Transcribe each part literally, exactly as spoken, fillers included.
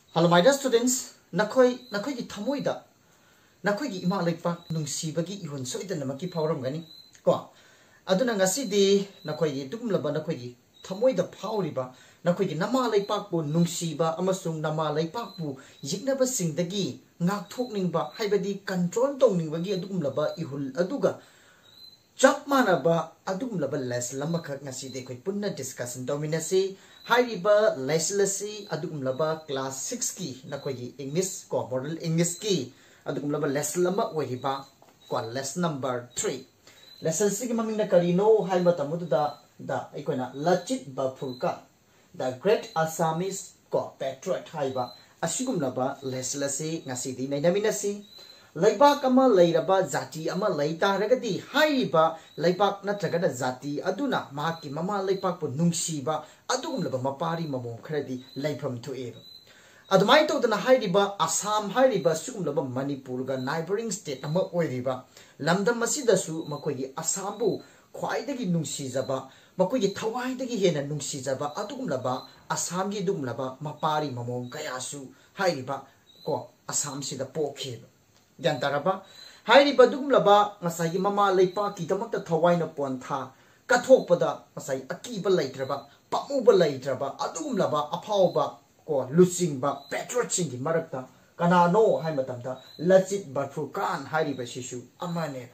Hello my dear students, nakoi nakoi gi thamoi da nakoi gi ima lepa nungsi bagi ihun soidana maki phauram gani ko aduna ngasi di nakoi gi dumlaba nakoi gi thamoi da phauriba nakoi gi nama leipak bu nungsiba amasung nama leipak bu yignaba singdagi ngak thokningba haibadi control tongningbagi adumlaba ihul aduga chap manaba adumlaba les lamakak ngasi de koi punna discussion dominasi Hariba leslesi adumlaba class six ki nakoi English ko model English ki adumlaba leslama wariba ko lesson number three lesson six maming na karino haima tamuda da ikoina Lachit Barphukan the great Assamese Patriot haiba asigumlaba leslesi ngasidi nainaminasi Laibak ama lairaba zati ama laita ragadi haiba laibak natragada zati aduna mahaki mama laipak pu nungsiba adugumlaba mapari mamom khradi laifam thueba adumai todana haiba Assam haiba sugumlaba Manipur ga neighboring state ama oiriba lamdam asidasu makoigi Assam bu khwaidagi nungsijaba makoigi thawaidagi hena nungsijaba adugumlaba Assam gi dugumlaba mapari mamom kayasu haiba ko Assam sida pokheba Jantaraba, Hari Badum Laba, Masai Mama Lepa, Kitamata Tawaina Ponta, Katopada, Masai Akiba Laitraba, Pamuba Laitraba, Adum Laba, Apauba, or Lucingba, Petroching, Marakta, Kanano, Haimatamta, Lachit Barphukan, Hari Bashishu, Amane.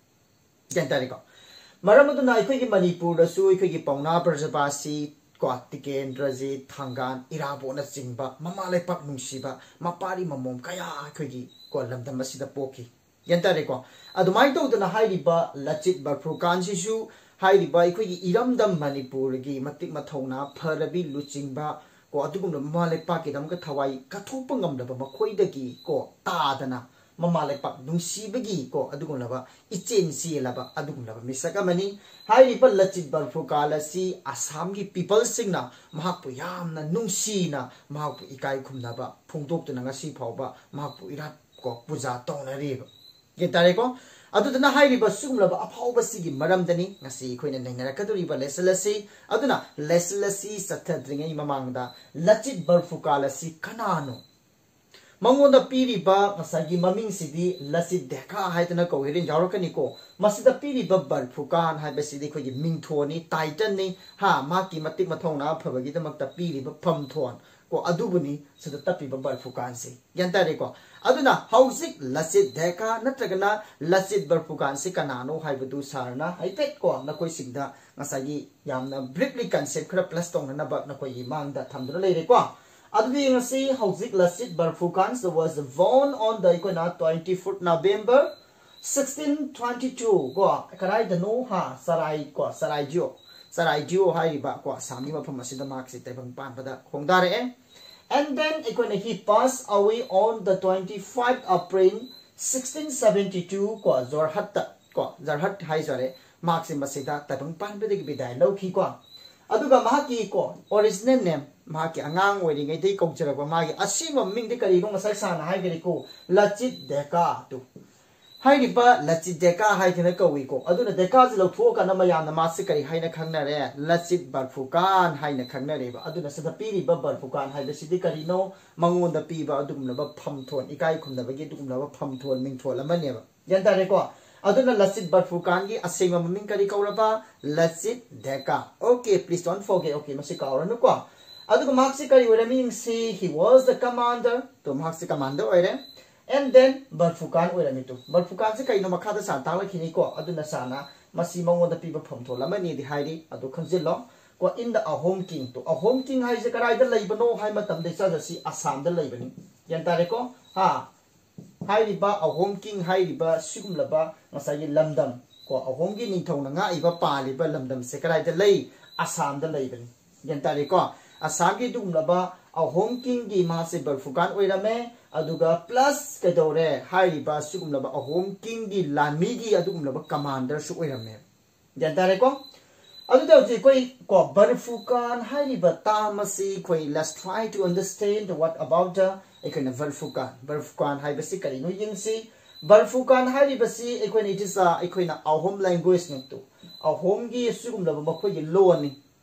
Jantarico Maramaduna, Ikogi Manipur, the Suiki Pona, Berzabasi, Quatiken, Drazi, Tangan, Irabona Singba, Mama Lepak Nushiba, Mapari Mamom, Kaya, Kogi. Ko lamdam masida poki yantare ko adumai to dana hairiba Lachit Barphukan sisu hairiba ikoi iramdam Manipur gi matik mathona pharabi luchingba ko adugum mamale pa ki dam ka thawai kathopa ngamdaba makhoidagi ko tadana mamale pa nungsibagi ko adugum laba ichen si laba adugum laba misakamani hairiba Lachit Barphukan asi Assam gi people singna mahakpu yamna nungsina mahakpu ikai khumnaba phungdoktuna ngasi phawba mahakpu irat ko puja tonariba Gentareko adudana hairiba sugumlaba aphawba sigi maramdani ngasi khoina nainarakaduriba leslasi aduna leslasi sathadringai mamangda Lachit Barphukan asi kanano mangonda piriba ngasagi maming sidi Lachit Deka haitana ko hirin jawrakani ko masida piriba Barphukan haibasidi khogi mingthoni title ni ha maki matik mathongna phabagi damakta piriba phamthon ko adubuni sada tapiba Barphukan se yantare ko aduna hausik Lachit Deka natragana Lachit Barphukan se kanano haibadu sarna haipet ko nakoi singda ngasagi yamna briefly concept khara plus tong na ba nakoi mangda thamdra leire ko adui ngasi hausik Lachit Barphukan was born on the ikona twenty-fourth November sixteen twenty-two ko karai da no ha sarai ko sarai jo sarai jo haiba ko sami mafam asida marks te bang pan pada khongdare and then he passed away on the twenty-fifth April sixteen seventy-two ko Jorhat ko Jorhat hai sare marks masida te bang pan pada bidai lokhi ko aduga mahaki ko original name mahaki angang weri ngai dei kongchara ko magi asima ming de kari ko ngasai sana hai gari ko Lachit Deka tu hai riba Lachit Deka hai thina ko wi ko aduna Deka jlo tho ka na mayam na masi kari hai na khangna re Lachit Barphukan hai na khangna re ba aduna sada piri ba Barphukan hai besi de kari no mangon da pi ba adum na ba phamthon ikai khum na ba gi dum na ba phamthon ming thol amane ba yanta re ko aduna Lachit Barphukan gi asema ming kari kauraba Lachit Deka okay please don't forget okay masi kauranu ko aduga maksi kari orami see he was the commander to maksi commander oire and then Barphukan orami to Barphukan se kai no makhada sa tala khini ko aduna sana masi mangonda piba phamthola mani di hairi adu khanjilo ko in the ahom king to ahom king hai se karai da leibano hai matam de sa si Assam da leibani yantare ko ha hai riba ahom king hai riba sigumlaba ngasai lamdam ko ahom gi ningthau na nga iba paliba lamdam se karai da lei Assam da leibani yantare ko Assam gi dumlaba ahom king gi mahase Barphukan oirame aduga plus kadore haiba sugumlaba ahom king gi lanmi gi adugumlaba commander su oirame jantare ko aduda ji koi ko Barphukan haiba tamasi koi let's try to understand what about the ekana Barphukan Barphukan haiba si kari no yingsi Barphukan haiba si ekona it is a ekona ahom language no to ahom gi sugumlaba makhoi gi law ni to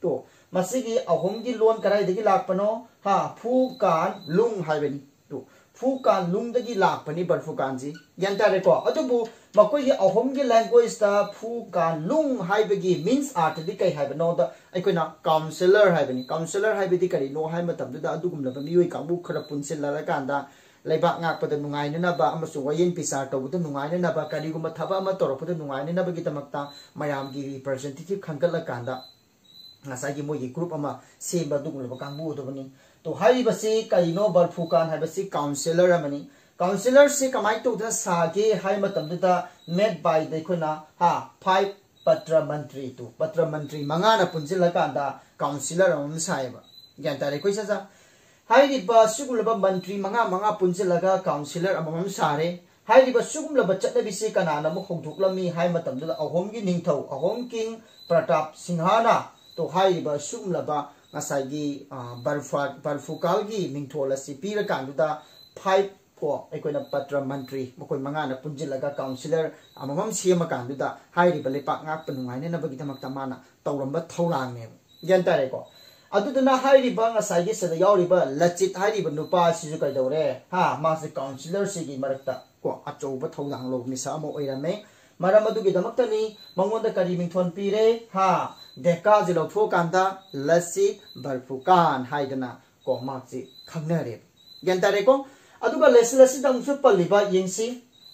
masigi ahomgi loan karai degi lakpano ha Phukan lung haibani tu Phukan lung degi lakpani Barphukan ji yantare ko adubu makoi gi ahomgi language ta Phukan lung haibagi means art di kai haibano da aikoina counselor haibani counselor haibadi kari no hai matam da adugum laba mioi kangbu khara punsil la kanda laiba ngak pada nungai na ba amasu wayen pisar to buta nungai na ba kari guma thaba ma toro pada nungai na ba gi tamakta mayam gi representative khangkal la kanda ngasai gi moi gi group ama semba dugum laba kangbu do bani to hai ba se kai no Barphukan hai ba se counselor amani counselor se kamai to da sage hai matam da met by de khona ha five patra mantri tu patra mantri manga na punsil la kanda counselor am sai ba gyan tare koi sa sa hai riba sugulaba mantri manga manga punsilaga counselor amamam sare hai riba sugumlaba chatlabi se kanana mo khongthuklami hai matam da ahom gi ningthau ahom king Pratap Singhana to hai riba sugumlaba ngasai gi Barfat Barphukal gi mingthola si pira kanduda five ko ekoina patra mantri mokoi manga na punjilaga counselor amamam siama kanduda hai riba lepak ngak panungai ne na bagi tamak tamana tawramba thorang ne gyan tare ko aduduna hairiba ngasai sada yauriba Lachit hairiba nupa sisu kai dore ha ma se counselor sigi marakta ko achouba thodang lo misa mo oirame maram adugi damakta ni mangonda kari mingthon pire ha deka jilo thokanda Lachit Barphukan haidana ko makji khangnare gentare ko aduga leslasi dangsu paliba yengsi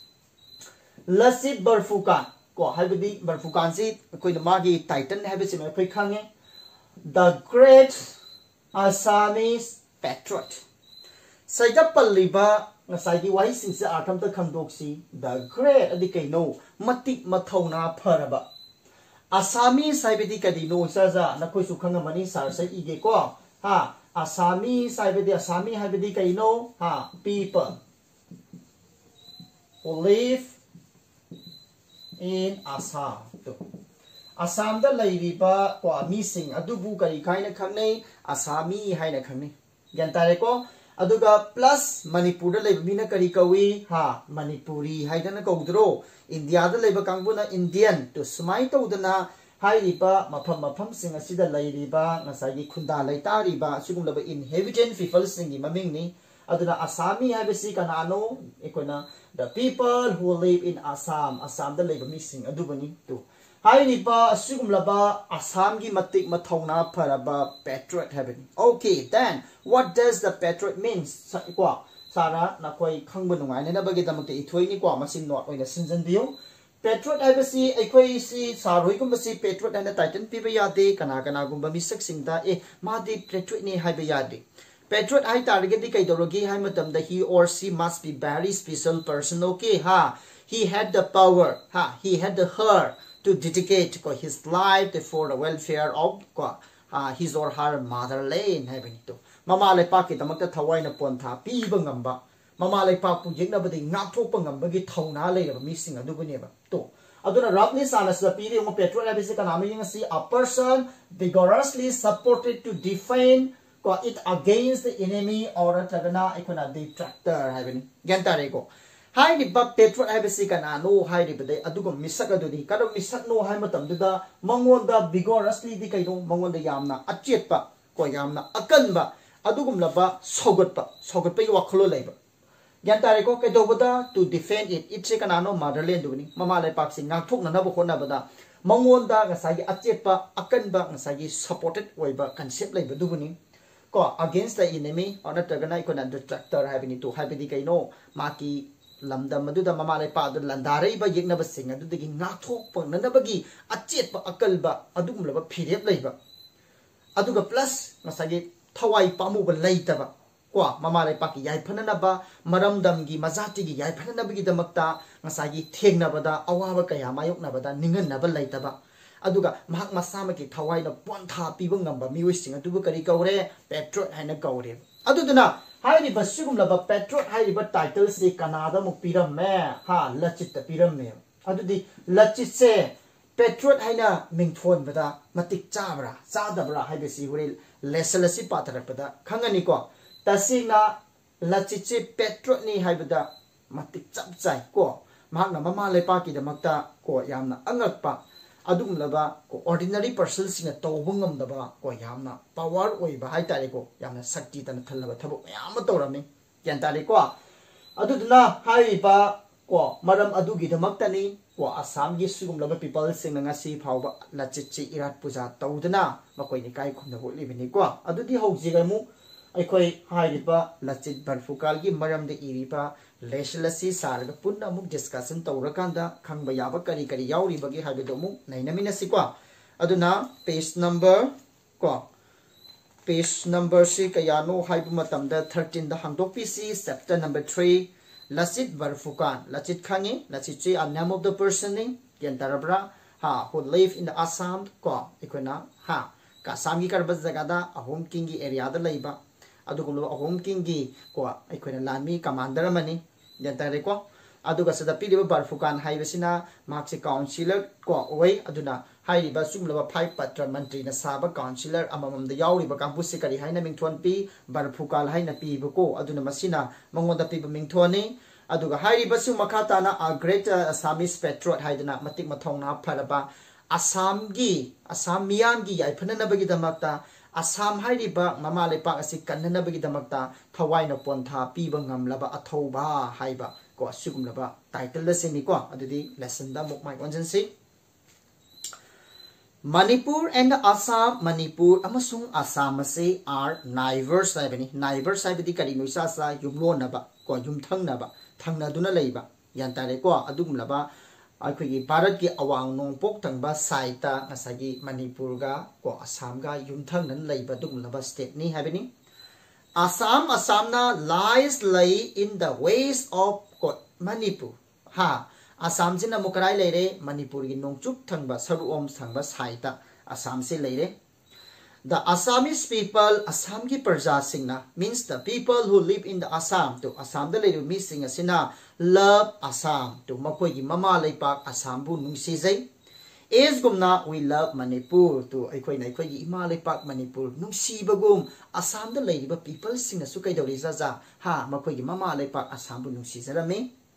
Lachit Barphukan ko haibadi Barphukan si koi magi titan habisi me koi khange the great Assamese Patriot. Saida paliba ngasai gi wai sing se atham ta khangdoksi the great adikai no matik mathona pharaba Assamese saibedi kadino saza na koi su khangamani sar sai ige ko ha Assamese saibedi Assamese haibedi kai no ha people who live in Assam to Assam da lairiba kwa mising adubu kari kaina khangnei Assami haina khangnei gantare ko aduga plus Manipur da laiba mina kari kawi ha Manipuri haidana kaudro India da laiba kangbuna Indian to sumai tawdana hairiba mafam mafam sing asida lairiba ngasagi khunda laitariba sigumlaba inhabitant people singi mamingni aduna Assami habisi kanano ekona the people who live in Assam Assam da laiba mising adubani to hairiba asugumlaba Assam gi matik mathona pharaba patriot habani okay then what does the patriot means kwa sara na koi khangbu nungai na bagi damakte ithoi ni kwa masin not oina sinjan biyo patriot habasi aikoi si saroi kum basi patriot and titan piba yade kana kana gumba misak singda e madi patriot ni haiba yade patriot ai target di kai dorogi hai matam da he or she must be very special person okay ha he had the power ha he had the her to dedicate his life for the welfare of uh, his or her motherland having to mama le paki tamakta thawai na pontha piba ngamba mama le papu jingna badi ngakthokpa ngamba gi thauna le mi sing adu bune ba to aduna roughly sanas the piri mo petrol abisi kana mi ngasi a person vigorously supported to defend it against the enemy or tagana ikona detractor having gantare ko hai ni ba petrol abisi kana no hai ri bade adugo misak adudi karo misak no hai matam duda mangonda vigorously di kai no mangonda yamna achet pa ko yamna akan ba adugum laba sogot pa sogot pa wakhlo laiba gantare ko ke dobada to defend it itse kana no motherland duni mama lai pak sing ngak thok na na bo khona bada mangonda ngasai gi achet pa akan ba ngasai gi supported oiba concept laiba dubuni ko against the enemy or not tagana ikona detractor having to have di kai no maki lamdam aduda mama lai pa adu landare ba yekna ba sing adu degi ngathok pa nanabagi achet pa akal ba adugum laba phirep laiba aduga plus ngasagi thawai pamu ba laita ba kwa mama lai pa ki yai phanana ba maramdam gi majati gi yai phanana ba gi damakta ngasagi thengna ba da awa kaya mayok na ba da ningan na ba laita ba aduga mahak masama ki thawai na pontha piba ngamba miwi sing adu kari kaure patriot haina kaure aduduna hairi basugum laba patriot hairi ba title se kanada mu piram me ha Lachit piram me adudi Lachit se patriot haina mingthon bada matik chabra chadabra haibesi hore lesalasi patarapda khangani ko tasina Lachit se patriot ni haibada matik chapchai ko mahakna mama lepa ki damakta ko yamna angakpa अदुगुमलबा को ordinary person सिंग तौब ngमदबा को यामना power ओइबा high तारे को यामना शक्ति तन थलबा थबक याम तौरमी ग्यान तारे को अदुदना हाइबा को मरम अदुगी धमक्तनी को असम की सुगुमलबा पीपल सिंग ngasi फावबा लचिची इरात पूजा तौदना मकोइनि काय खुमना होलिबिनि को अदुदि हौजिगमु अखोई हाइरिबा लचित बरफुकाल की मरम दे इरिबा लेशलसी सारग पुन्ना मुक डिस्कशन तौरकांदा खंगबा याबा करी करी याउरिबगी हाइबदो मु नैनमिनसी को अदुना पेज नंबर को पेज नंबर से कयानो हाइब मतमदा thirteen दा हांगदोकपीसी chapter number three Lachit Borphukan Lachit खांगे लचित चे a name of the person ने केंतारब्रा हा who live in the Assam को इकोना हा का सामगी करबा जगदा अहोम किंग की एरिया दा लैबा अदुगुलो अहोम किंग की को इकोना लामी कमांडर मनी केंतारे को अदुगा सदा पीलिबा बरफुकान हाइबसिना मार्क्स काउंसिलर को ओइ अदुना हाइरिबा सुगुलबा फाइव पत्र मंत्री न साबा काउंसिलर अममम द याउरिबा कांपुस करी हाइना मिंथोन पी बरफुकाल हाइना पीबको अदुना मसिना मंगोदा पीबा मिंथोनी अदुगा हाइरिबा सु मखाताना आ ग्रेट असामीस पेट्रियट हाइदना मतिक मथौना फरबा असम की असम मियाम की याइफननबगी दमक्ता असम हाइरिबा ममा लेपाक असि कन्ननबगी दमक्ता थवाइना पोंथा पीबा ngamlaba अथौबा हाइबा को सुगुमलबा टाइटल द सेमी को अदुदी लेसन द मुक माइ वंजनसी Manipur and Assam, Manipur, amasung Assam se are neighbors. Saibani neighbors saibadi kari nuisa sa yumlo naba ko yumthang naba thangna duna leiba yantare ko adum laba akhigi Bharat ki awang nongpok thangba saita ngasagi Manipur ga ko Assam ga yumthang nan leiba dum laba state ni habini Assam Assamna lies lay in the west of ko Manipur ha Assam jina mukarai leire Manipur gi nongchuk thangba saruom thangba saita Assam se leire the Assamese people Assam ki parja singna means the people who live in the Assam to Assam da leire mi singa sina love Assam to makoi gi mama leipak Assam bu nungsi jai is gumna we love Manipur to aikoi na aikoi gi ima leipak Manipur nungsi bagum Assam da leire ba people singna su kai dori za za ha makoi gi mama leipak Assam bu nungsi jarame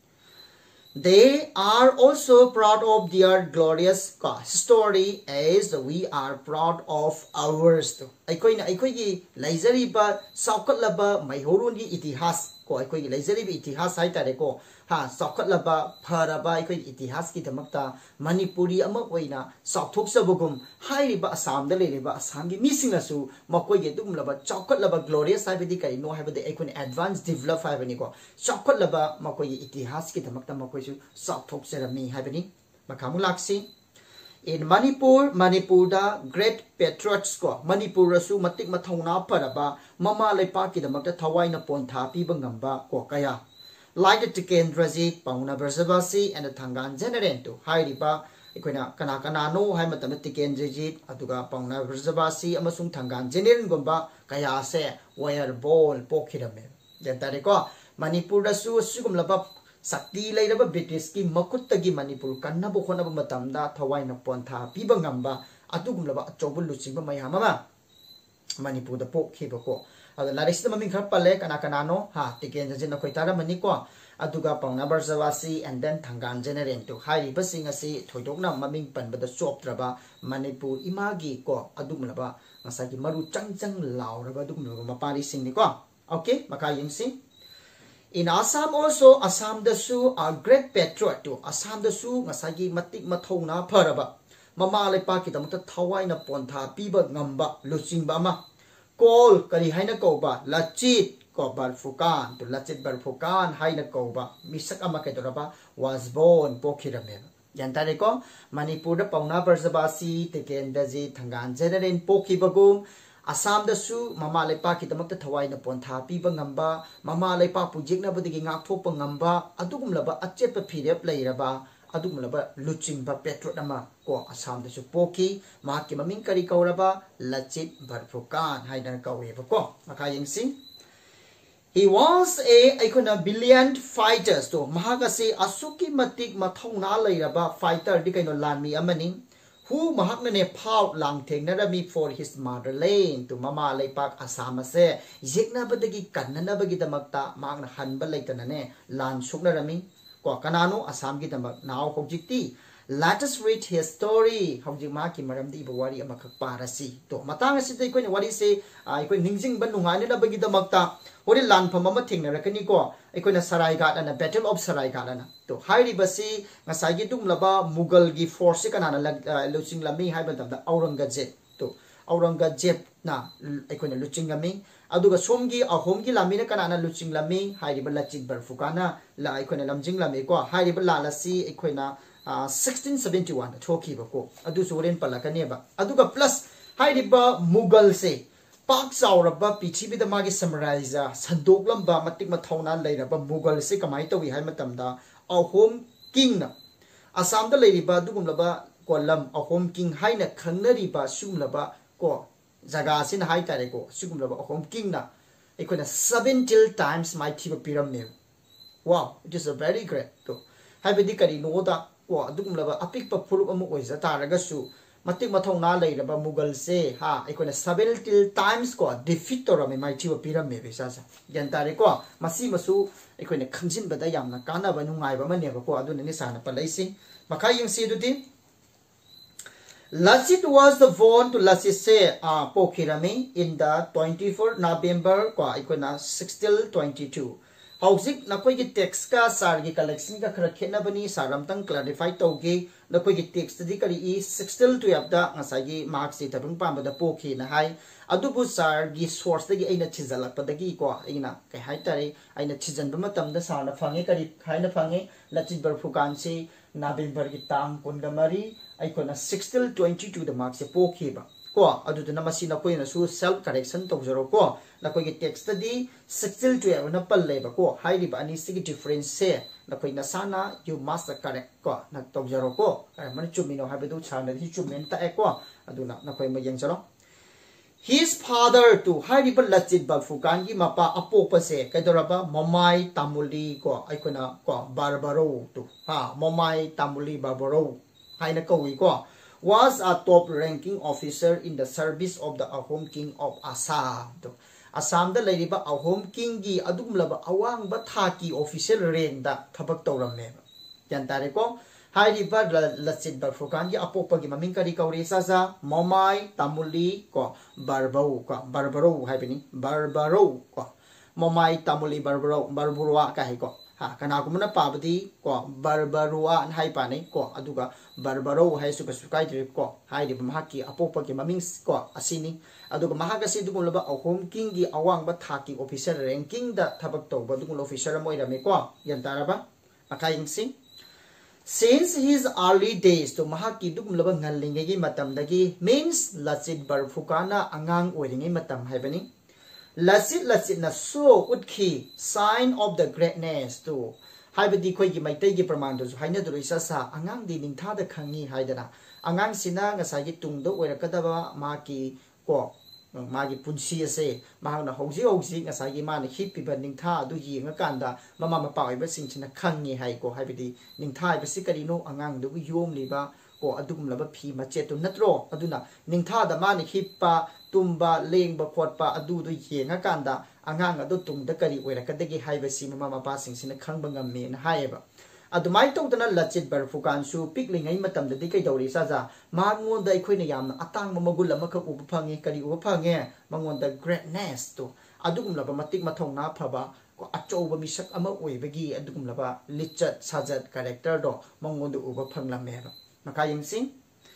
They are also proud of their glorious story as we are proud of ours. Aikoi na aikoi gi laizari ba saukat laba maihorun gi itihas ko aikoi gi laizari bi itihas hai tare ko ha saukat laba phara ba aikoi itihas ki damakta Manipuri ama oina sauthok sabugum hai riba Assam da le ba Assam gi missing asu makoi gi dum laba saukat laba glorious hai bidi kai no hai bidi aikoi advanced develop hai bani ko saukat laba makoi gi itihas ki damakta makoi su sauthok serami hai bani makamu laksi In Manipur, Manipur da great patriots ko Manipur rasu matik mathongna paraba mama lepa ki damakta thawai na pontha piba ngamba ko kaya like the Tikendraji Pauna Berzabasi and the Tangan General to Hairiba Equina Kana Kana no Hamatam Tikendraji Aduga Pauna Berzabasi Amasung Tangan General Gumba Kaya se wire ball pokidame then Tariko Manipur rasu sugum laba Sakti lairaba British ki makutta gi Manipur kanna bo khona ba matamda thawai na pontha piba ngamba atugumlaba achobul luchingba mayamama Manipur da pok khiba ko ada larista maming khar pale kana kana no ha tiken jin khoi tara mani ko aduga Pauna Berzabasi and then Thangan General to hai basing asi thoidokna maming panba da choptraba Manipur imagi ko adumlaba ngasagi maru changchang lauraba adumlaba mapari sing ni ko okay maka yingsi In Assam also, Assam the Sioux are great patriot to Assam the Sioux ngasagi matik mathona paraba. Mama lepa kita muta thawai na pontha piba ngamba luchingba ma. Call kari haina koba Lachit Barphukan to Lachit Barphukan haina koba misak ama kedoraba was born pokirame. Yantare ko Manipur da Pauna Berzabasi Tikendraji Thangan General pokibagum Assam da su mama lepa ki tamakta thawai na pontha piba ngamba mama lepa pujikna badigi ngak thokpa ngamba adugumlaba achepa phirep leiraba adugumlaba luchingba patriot ama ko Assam da su poki ma ki maming kari kauraba Lachit Barphukan haina kawe ba ko maka yingsi He was a icona brilliant fighter to mahagase asuki matik mathongna leiraba fighter di kaino lanmi amani Who mahakna pau lang tengnarami for his motherland to mama lepak Assam se yekna badagi kannana bagi damakta magna hanba leitanane lan suknarami ko kanano Assam gi damak now hojikti Let us read his story. Howji ma ki maram di wari amakak parasi. To matang asi tay ko ni wari se ay ko ningjing ban nungai na bagi damakta. Hori lan pamama thing na rakani ko. Ay ko na Saraigat na Battle of Saraigat na. To hai ribasi ngasay gi tum laba Mughal gi force ka na luching lami hai ban da Aurangzeb. To Aurangzeb na ay ko na luching lami. Aduga somgi ahom gi lami na kana na luching lami hai riba Lachit Barphukan na la ay ko na lamjing lami ko hai riba la la si ay ko na Uh, sixteen seventy-one thoki bako adu soren palakane ba aduga plus hairiba Mughal se pak sauraba pichibi da magi summarize sandoklam ba matik mathona leiraba Mughal se kamai tawi hai matamda ahom king na Assam da leiriba dugumlaba kolam ahom king haina khangnariba sumlaba ko jaga sin hai tare ko sugumlaba ahom king na ekona seventy times my thiba pyramid. Wow, it is a very great to haibedi kari no da wa dugum laba apik pa phulup amu oisa taraga su matik mathong na leiraba Mughal se ha ekona seventy times ko defeat torame mai chiwa pyramid bisa sa yan tare ko masi masu ekona khangjin bada yamna kana ba nungai ba mane ko aduna ni sana palaisi makai yang si duti Lachit was the born to Lachit se a pokirame in the twenty-fourth November ko ekona sixteen twenty-two. Howzik nakoi ki text ka sar ki collection ka khara khena bani saram tang clarify tauge nakoi ki text di kari i sixteen twelve da ngasai gi marks se tabung pam da pokhi na hai adubu sar gi source da gi aina chijalak padagi ko aina kai hai tare aina chijan ba matam da sar na phange kari haina phange Lachit Barphukan se November ki tang kungamari ai ko na sixteen twenty-two da marks se pokhi ba ko adu na masi na koi na su self correction to zero ko na koi ki text di sixteen twelve na palle ba ko hai ri ba ani sig difference se na koi na sana you must correct ko na to zero ko ai man chumino ha be du chana di chumen ta e ko adu na na koi ma yang zero his father to hai ri ba Lachit Barphukan gi mapa apok pa se kai doraba Momai Tamuli ko ai ko na ko Barbaro to ha Momai Tamuli Barbaro hai na ko wi ko was a top ranking officer in the service of the Ahom King of Assam. Assam da leiriba Ahom King gi adumlaba awang ba thaki official rank da thabak tawramme yan tare ko hairiba Lachit Barphukan gi apopa gi maming kari kauri sa sa Momai Tamuli ko Barbaro ko Barbaro haibini Barbaro ko Momai Tamuli Barbaro Barbarua ka hai ko ha kana ko muna pabadi ko Barbarua hai pa nei ko aduga Barbaro hai su su kai trip ko hai di mahaki apopa ki maming ko asini aduga mahaka si dugum laba Ahom King gi awang ba thaki officer ranking da thabak to ba dugum officer moi rame ko yan taraba akaing sing since his early days to mahaki dugum laba ngallinge gi matam dagi means Lachit Barphukan na angang oiringe matam hai bani Lachit Lachit na so utki sign of the greatness to haibadi khoi gi maitai gi praman do haina do isa sa angang di ningtha da khangi haidana angang sina ngasai gi tungdo oirakadaba ma ki ko ma gi punsi ase ma na hauji hauji ngasai gi ma na hip pi ningtha du hi nga kanda mama ma pa ba sing china khangi hai ko haibadi ningtha ba sikari no angang do yom liba ko adum laba phi ma che to natro aduna ningtha da ma ni hippa tumba lengba khotpa adu du yenga kanda angang adu tung da kari oirakadagi haiba si mama mapa sing sina khangba ngamme na haiba adumai tawdana Lachit Barphukan su piklingai matam da dikai dawri sa ja mangon da ikhoina yamna atang mamagul amaka uba phange kari uba phange mangon da greatness to adugum laba matik mathong na phaba ko achoba misak ama oibagi adugum laba Lachit sajat character do mangon da uba phanglamme ba makayim sing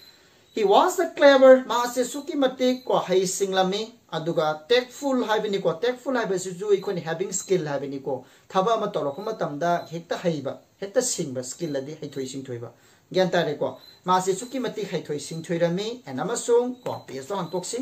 he was the clever maase suki matik ko hai singlami aduga tactful haibini ko tactful haibasi ju ikoni having skill haibini ko thaba ma torok matamda hekta haiba hekta singba skill adi haithoi singthoiba gyan tare ko maase suki matik haithoi singthoirami and amasung ko peso hantoksi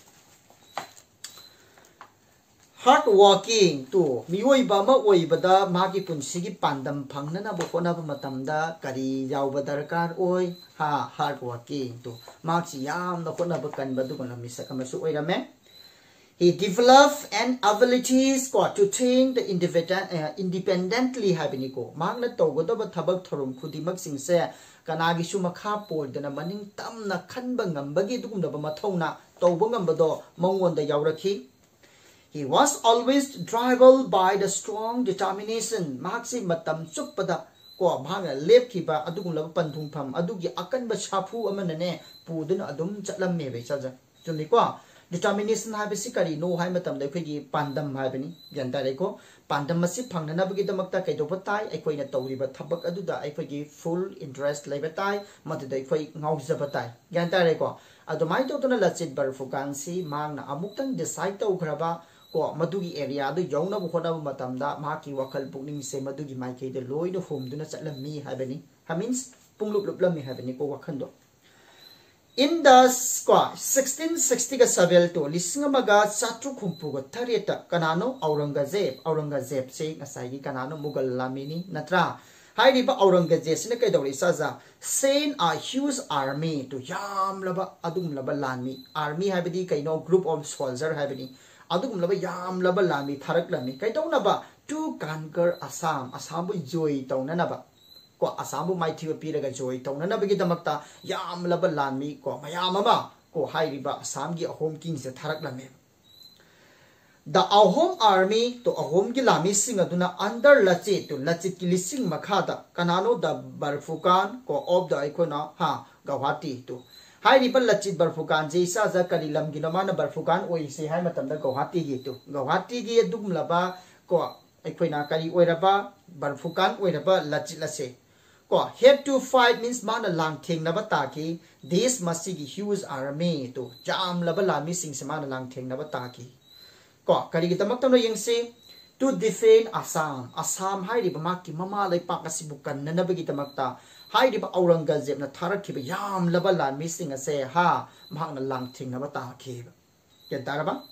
hard working to mioi ba ma oi bada magi punsi gi pandam phangna na bo kona ba matamda kari yaw ba darkar oi ha hard working to magi yam na kona ba kan ba du kona misa kama su oi rame he developed an abilities ko to think the independent uh, independently habini ko magna to go ba thabak thorum khudi mak sing se kanagi su makha pol dana maning tam na khan ba ngam ba gi du kum da ba mathona to ba ngam ba do mongwon da yawrakhi. He was always driven by the strong determination. Maxi matam chupada ko bhanga lep khiba adugum laba panthung pham adugi akan ba chapu amana ne puduna adum chatlam me be chaja chumi ko determination ha be sikari no hai matam da khoi gi pandam ha bani yan ta re ko pandam masi phangna na bagi damakta kai do batai ai khoi na tawri ba thabak adu da ai khoi gi full interest lai batai madu dai khoi ngau ja batai yan ta re ko adumai to tuna Lachit Barphukan si mang na amuktan decide to graba ko madugi area do yong na bu khona bu matam da ma ki wakal pukning se madugi mai ke de loi no hom du na chatlam mi ha bani ha means punglup lup lam mi ha bani ko wakhan do in the squad sixteen sixty ka savel to lisingamaga satru khumpu ga thareta kanano Aurangzeb Aurangzeb se ngasai gi kanano Mughal lamini natra hai ri ba Aurangzeb sine kai dawri saza send a huge army to yam laba adum laba lami army ha bidi kai no group of soldier ha bidi adum laba yam laba lami tharak lami kai tawna ba to conquer Assam Assam bu joy tawna na ba ko Assam bu mai thiwa piraga joy tawna na bagi damakta yam laba lami ko mayam ama ko hai ri ba Assam gi ahom king se tharak lami the Ahom army to Ahom gi lami sing aduna under Lachit to Lachit ki lising makhada kanano the Barphukan ko of the ikona ha Gauhati to hai ri ba Lachit Barphukan je sa za kalilam gi namana Barphukan oi se hai matam da Gauhati gi to Gauhati gi dum laba ko ikoina kari oiraba Barphukan oiraba Lachit lase ko have to fight means mana lang thing na bataki this masigi huge army to jam laba lami sing se mana lang thing na bataki ko kari gi tamak tamno yengse to defend Assam Assam hai ri ba maki mama lai pa kasibukan na nabagi tamakta hai ri ba Aurangzeb na tharak ki ba yam laba lami sing ase ha mahak na lang thing na bataki yan tara ba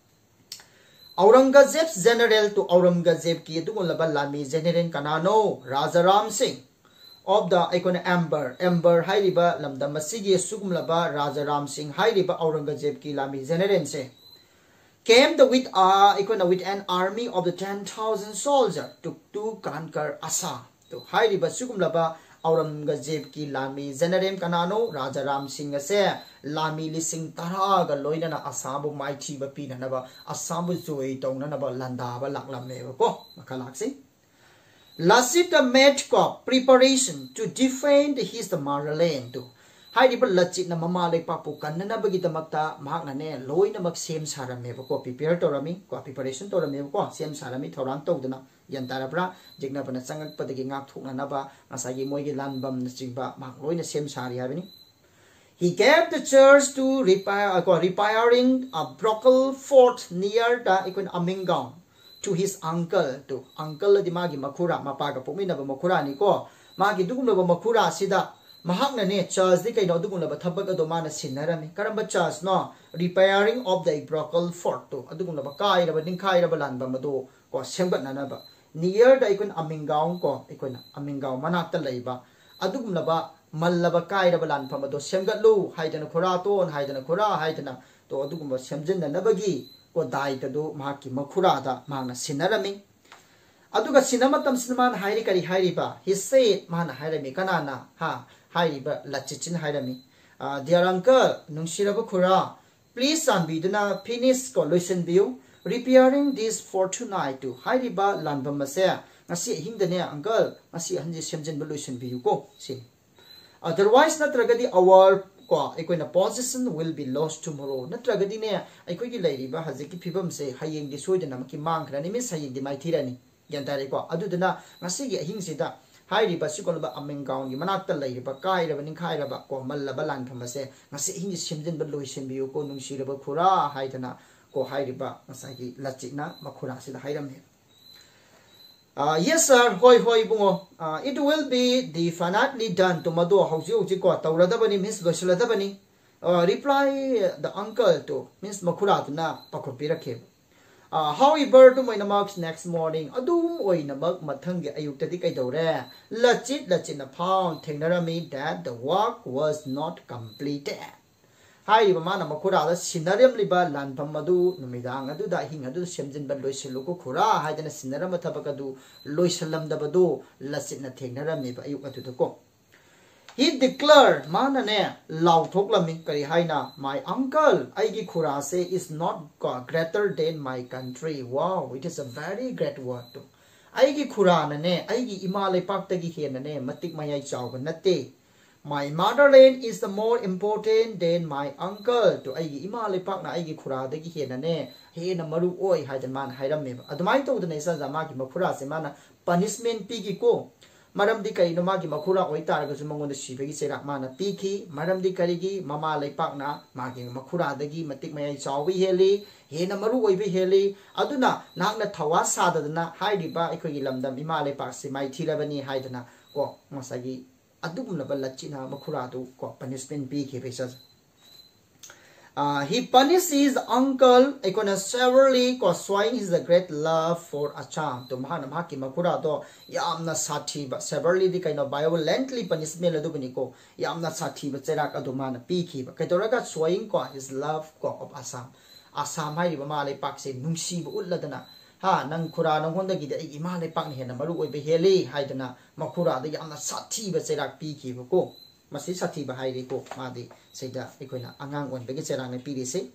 Aurangzeb's general to Aurangzeb ki tu laba lami general kanano Rajaram Singh of the icon Amber Amber hai ri ba lamdam masigi sugum laba Rajaram Singh hai ri ba Aurangzeb ki lami general se came the with uh icon with an army of the ten thousand soldiers to to conquer Assam to hai ri ba sugum laba Aurangzeb ki lami general kanano Rajaram Singh ase lami lising tara ga loina na Assam bu mai thi ba pi na ba Assam bu joy tong na ba landa ba laklam me ko makalak sing Lachit made ko preparation to defend his motherland to hai ri ba Lachit na mama lai papu kan na bagi damakta mahak na ne loina mak sem sarame ko prepare to rami ko preparation to rami ko sem sarami thorang to duna yan tarabra jigna bana sangak padagi ngak thuk na ba masagi moi gi lanbam na chingba mak loina sem sari habini he gave the church to repair ko repairing a broken fort near the ikon Aminggaon to his uncle to uncle di magi makhura mapa ga pumina ba makhura ni ko magi dugum ba makhura sida mahak na ne church di kai no dugum ba thabak ado mana sinarami karamba church no repairing of the broken fort to adugum ba kai ra ba ningkhai ra ba lan ba mado ko semgat na na ba near the ikon Aminggaon ko ikon Aminggaon manak ta leiba adugum ba mallaba kai ra ba lan pha mado semgat lu haidana khura ton haidana khura haidana to adugum ba semjin na bagi ko dai ta do mahaki makhura da mana sinarami aduga sinamatam sinman hairi kari hairi ba he said mana hairami kanana ha hairi ba Lachit hairami dear uncle nungsiraba khura please sanbiduna finish ko lotion view repairing this for tonight to hairi ba lanbam ase ngasi hingdane uncle ngasi hanji semjen ba lotion view ko sin otherwise natragadi our ko ikoina position will be lost tomorrow natragadi ne aikoi gi lairi ba haziki phibam se hayeng di soidana maki mangkhra ni mis hayeng di mai thirani yantare ko aduduna ngasi gi ahing sida hairi ba sikol ba Aminggaon gi manakta lairi ba kai ra ba ningkhai ra ba ko mal la ba lan pham se ngasi ahing gi simjin ba loisin biu ko nungsi ra ba khura haidana ko hairi ba ngasa gi Lachit na makhura sida hairam ne Uh, yes sir, hoi hoi bungo. Uh, it will be definitely done to mado hauji hauji ko tauradabani means loisaladabani. Uh, reply the uncle to means makhura na pakopirake. Uh, however, to my marks next morning, adum oi namak mathangi ayuk tadi kai dore. Lachit Lachit na found thengnarami that the work was not completed. Hai ba mana makhura da sinariam liba lanpam madu numidang adu da hing adu semjin ba loisilu ko khura haidana sinaram thabaka du loisalam da badu Lachit na thengnaram ba ayuk atu ko he declared mana ne law thoklami kari haina my uncle aigi khura se is not greater than my country wow it is a very great word to aigi khurana ne aigi ima lepak tagi hena ne matik mayai chawba natte my motherland is the more important than my uncle to aigi ima lepak na aigi khura dagi hena ne hena maru oi haidan man hairam me adumai to dane sa jama gi makhura se mana punishment pigi ko maram di kai no ma gi makhura oi tar ga sumongon da sibagi serak mana piki maram di kari gi mama lepak na ma gi makhura dagi matik mayai chawbi heli hena maru oi be heli aduna nakna thawa sadadana hairiba ikoi gi lamdam ima lepak se mai thirabani haidana ko masagi adum laba lachina makhura du ko punishment bi ke pesa uh, he punished his uncle ikona severely ko showing his great love for Assam to mahana mahaki makhura do yamna sathi ba severely di kaino violently punishment adu bani ko yamna sathi ba cherak adu mana pi ki ba kaidoraga showing ko his love ko of Assam Assam hai ba ma le pak se nungsi ba ulladana ha nang khura nang honda gi de ima le pak ne na maru oi be heli haidana makhura da yamna sathi ba cherak pi ki ba ko masi sathi ba hai ri ko ma di seida ikoina angang on be ge cherak ne pi ri se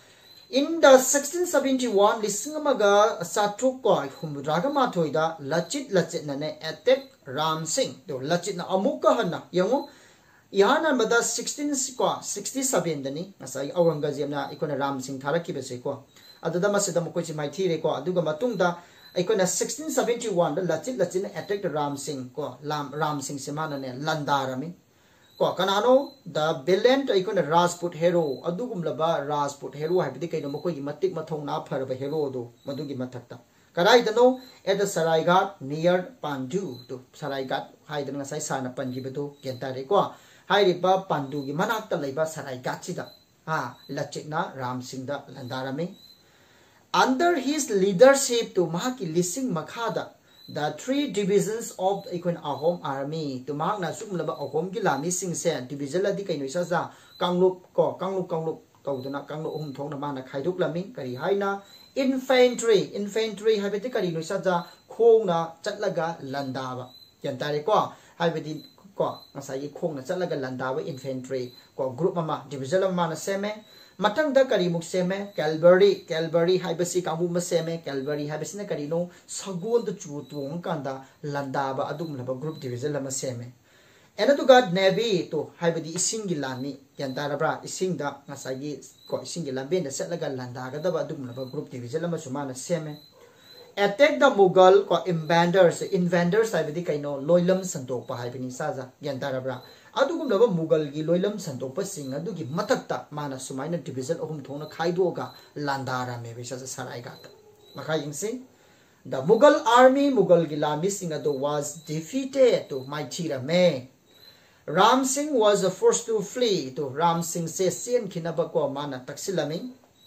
in the sixteen seventy-one lisingamaga satruk ko humraga ma thoida lachit lachit na ne attack Ram Singh do lachit na amuka hana yango yana mada sixteen ko sixty-seven dani nasai Aurangzeb na ikona Ram Singh tharaki be se ko adada masida mo ko chi mai thire ko aduga matungda ikona sixteen seventy-one da lachit lachit na attack Ram Singh ko lam Ram Singh se mana ne landarami ko kanano the valiant ikona Rajput hero adugum laba Rajput hero habidi kaino mo ko gi matik mathong na pharba hero do madugi mathakta karai dano at the Saraigat near Pandu to Saraigat haidana sai sana panji bedo kentare ko hairiba Pandu gi manakta leiba Saraigat sida ha lachitna Ram Singh da landarami under his leadership to mahaki lising makhada the three divisions of the ikon Ahom army to mahna sumlaba Ahom gi lami sing se division la di kaino isa sa kanglup ko kanglup kanglup tawduna kanglup um thong na mana khaiduk lami kari haina infantry infantry habiti kari no isa ja khongna chatlaga landaba yantare ko habiti ko ngasai khongna chatlaga landaba infantry ko group mama division mama na seme matang da kari muk seme Calvary Calvary haibasi kamu ma seme Calvary haibasi na kari no sagon da chu tuong kanda landaba adum laba group division lama seme ena to god navy to haibadi ising gilani yantara bra ising da ngasai ko ising gilambe da setlaga landaga da adum laba group division lama sumana seme attack the Mughal ko invaders invaders haibadi kaino loilam santok pa haibani saja yantara bra adugum laba Mughal gi loilam santopa sing adugi matakta mana sumaina division ohum thona khaidoga landara me bisa Saraiga makai ingsi the Mughal army Mughal gi lami sing adu was defeated to Maithira me Ram Singh was the first to flee to Ram Singh se sien khinaba ko mana taksilami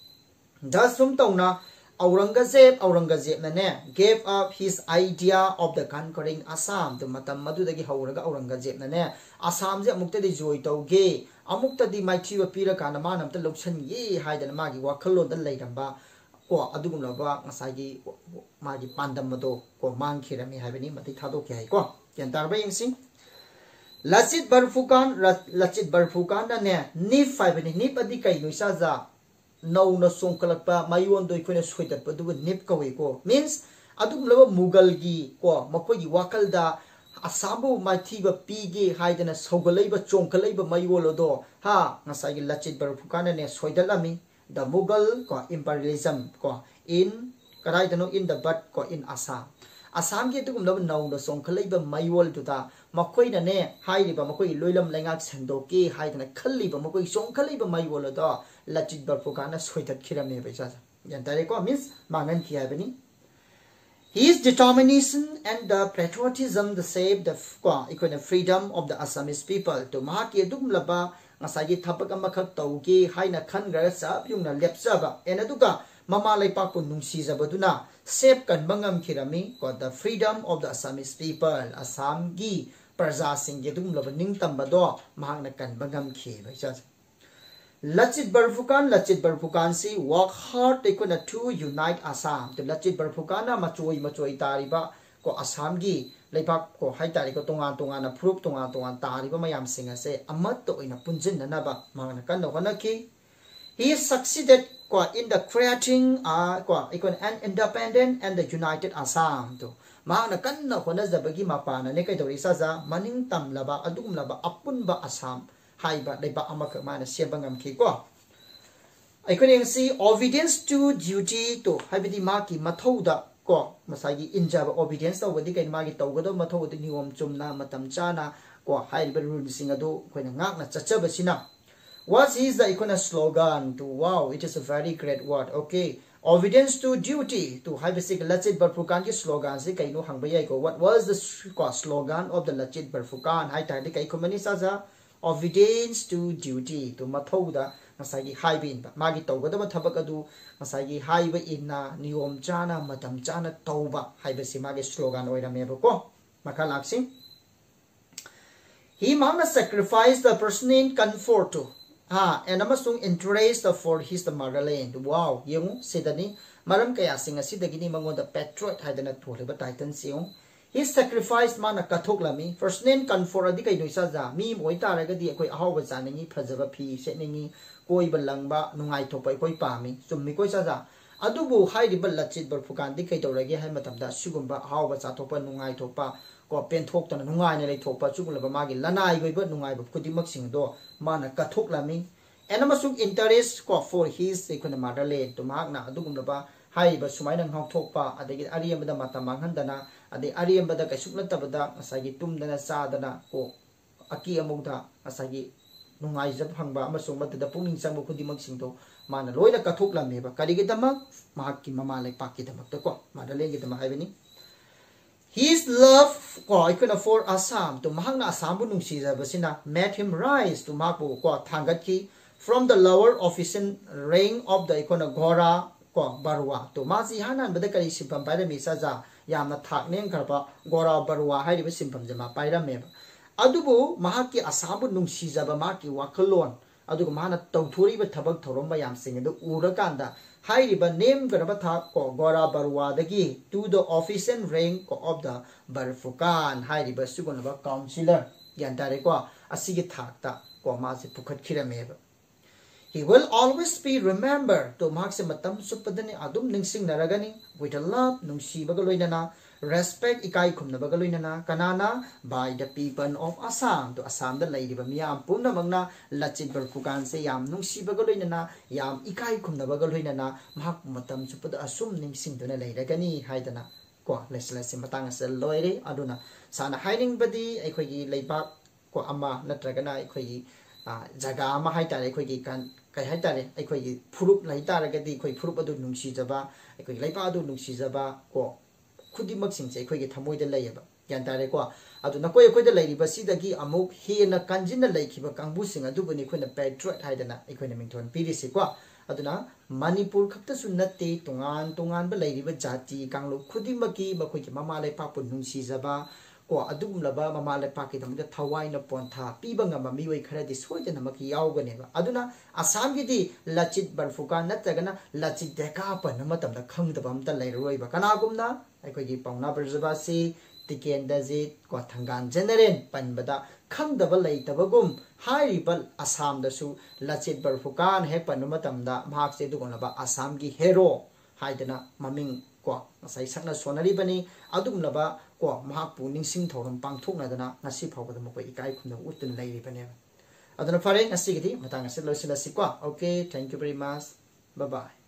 dasum tawna Aurangzeb Aurangzeb na ne gave up his idea of the conquering Assam to matam madudagi hauraga Aurangzeb na ne Assam je amukta di joy tawge amukta di maithi wa pira kana manam ta loksan ye haidana magi wakhalo da leiramba ko adugum laba ngasagi magi pandam mado ko mangkhirami haibani mati thadok kai ko yantarba yingsi Lachit Barphukan Lachit Barphukan na ne nif haibani nip adi kai noisa ja no na songkalakpa mayon do ikone soidat pa du nip kawe ko means adum laba Mughal gi ko makoi gi wakal da Asambu maithi ba pige haidana sogalai ba chongkalai ba mayolo do ha ngasai gi Lachit Barphukan ne soidalami the Mughal ko imperialism ko in karai dano in the but ko in Assam Assam gi tugum laba no na songkalai ba mayol tu da makoi na ne hairi ba makoi loilam lengak sendoki haidana khalli ba makoi chongkalai ba mayolo do Lachit Barphukan soidat khirame ba sa yantare ko means mangan ki habani his determination and the patriotism the save the equal freedom of the Assamese people to mahaki dum laba ngasagi thapak amakak tawgi haina khangra sa yung na lepsaba enaduga mama laipak pu nungsi zabaduna save kan bangam khirami ko the freedom of the Assamese people Assam gi praja sing ge dum laba ningtam bado mahakna kan bangam khi ba sa Lachit Barphukan Lachit Barphukan si work hard ikona to unite Assam to Lachit Barphukan na machoi machoi tariba ko Assam gi leipak ko haitari ko tongan tongan na proof tongan tongan tariba mayam singa se amat to ina punjin na ba mangna kan no ki he succeeded in the creating an independent and the united Assam to mahana kanna honazabagi mapana ne kaidori saza maning tamlaba adumlaba apunba Assam haiba leba amaka mana sembangam ki ko aikon si obedience to duty to habidi maki mathouda ko masagi injaba obedience to wadi kain magi tawgado mathouda niom chumna matam chana ko haiba rule singado koina ngakna chachabasina. What is the icon slogan to wow, it is a very great word. Okay, obedience to duty to have a sick Lachit Barphukan ki slogan se kaino hangbaya ko. What was the slogan of the Lachit Barphukan? Hai tadi kai kumani saza obedience to duty to mathoda masagi haibin ba magi tawgada ba thabakadu masagi haiba inna niyom chana matam chana tawba haiba si magi slogan oirame ba ko makalaksi. He must sacrifice the person in comfort to ha and amasung interest for his the motherland. Wow, yung sidani maram kaya singa sidagini mango the patriot hadana thole ba titan siung. He sacrificed mana kathok lami first name comfort adi kai noisa za mi moi taraga di akoi ahaw ba zaningi phajaba phi setningi koi ba langba nungai thopai koi pami summi koi sa za adubu hairi ba Lachit Barphukan di kai torage hai matamda sugumba ahaw ba cha thopa nungai thopa ko pen thok tan nungai ne lei thopa chugula ba magi lanai goi ba nungai ba kudimak sing do mana kathok lami and amasung interest ko for his ikuna motherland to magna adugum ba hai ba sumai nang hong thokpa adagi ariyam da mata manghandana ade ariyam da kaisukla tabada asagi tumdana sadana ko aki amugda asagi nungai jab hangba amasung matada pungning sangbu kudimak sing do mana loina kathok lami ba karigi damak mahakki mama lai pakki damak to ko motherland gi damak haibani. His love ko ikuna for Assam to mahangna Assam bu nungsi jabasina made him rise to makbu ko thangat ki from the lower official rank of the ikona Gora ko Barwa to mazi hanan bada kari simpam paira mi saza yamna thakneng karba Gora Barwa hai riba simpam jama paira me adubu mahaki Assam bu nungsi jaba maki wakalon adugo mahana tawthuri ba thabak thoromba yam singedo urakanda hai riba name garaba tha ko Gora Barwa dagi to the official rank of the Barphukan hai riba sugona ba councillor yantare ko asigi thakta ko mazi pukhat khirame ba. He will always be remembered to marks matam supadani adum ningsing naragani with a love nungsi bagaloinana respect ikai khumna bagaloinana kanana by the people of Assam to Assam the lady ba miyam pumna magna Lachit Barphukan se yam nungsi bagaloinana yam ikai khumna bagaloinana mahak matam supada asum ningsing duna leiragani haidana ko leslesi matang sa loire aduna sana hiding badi aikhogi leibak ko ama natragana aikhogi jaga ama haitare aikhogi kan kai haitare aikoi phurup lai taragadi khoi phurup adu nungsi jaba aikoi laipa adu nungsi jaba ko khudimak sing che khoi gi thamoi da layaba yan tare ko adu nakoi khoi da lairi ba sidagi amuk hena kanjin na laikhiba kangbu sing adu bani khoi na patriot haidana aikoi na mingthon pirisi ko aduna Manipur khapta sunnate tungan tungan ba lairi ba jati kanglo khudimaki ba khoi gi mama lai pa pu nungsi jaba ko adum laba mama le pa ki damda thawai na pontha piba ngama miwai khara di soida na maki yaugane ba aduna Assam gi di Lachit Barphukan na tagana Lachit deka pa na matam da khang da bam ta lai roi ba kana gumna ai ko gi pauna barjaba si tiken da ji ko thangan general pan bada khang da ba lai ta ba gum hai bal Assam da su Lachit Barphukan he pan matam da bhag se du gona ba Assam gi hero haidana maming ko masai sakna sonari bani adum laba ko mahakpu ningsing thoram pangthok na dana ngasi phawbada mako ikai khumna utun lairi bane adana fare ngasi gidi matang asel loisila sikwa. Okay, thank you very much, bye bye.